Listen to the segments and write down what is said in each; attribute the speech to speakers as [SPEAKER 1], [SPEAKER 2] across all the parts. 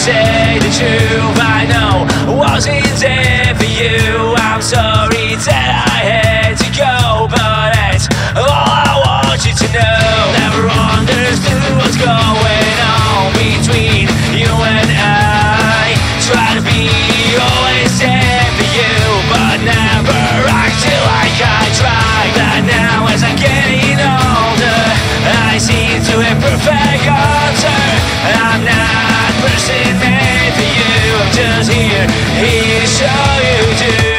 [SPEAKER 1] say the truth. I know I wasn't there for you. I'm sorry that I had to go, but that's all I want you to know. Never understood what's going on between you and I. Try to be always there for you, but never acted like I tried. But now as I'm getting older, I seem to have perfect answer. I'm not person made for you. I'm just here to show you too.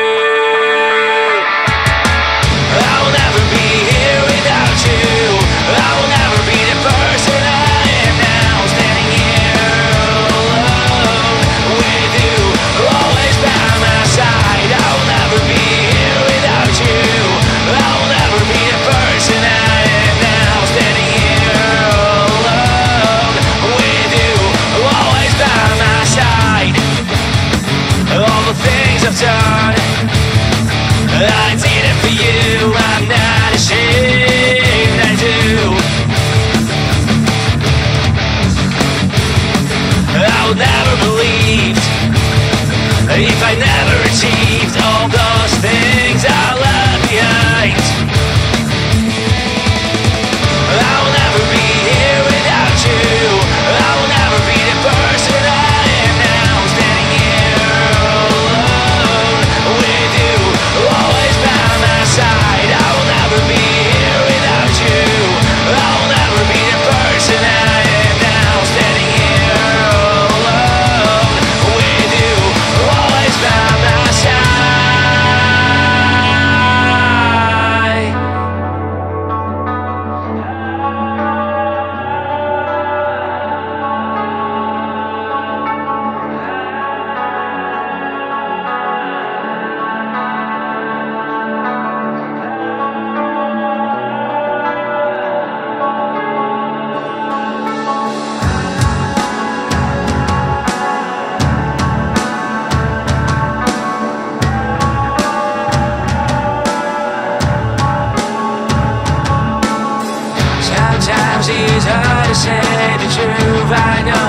[SPEAKER 1] I will never be here without you. I will never be the person I am now, standing here alone with you, always by my side. I will never be here without you. I will never be the person I am now, standing here alone with you, always by my side. All the things I've done, I did it for you. I'm not ashamed, I do. I would never believe if I never achieved all those things I left behind. I will never be here without you. I will never be the person I am now, standing here alone with you, always by my side. I will never be here without you. I will never be the person I am now, standing here alone with you, always by my side. Sometimes it's hard to say the truth. I know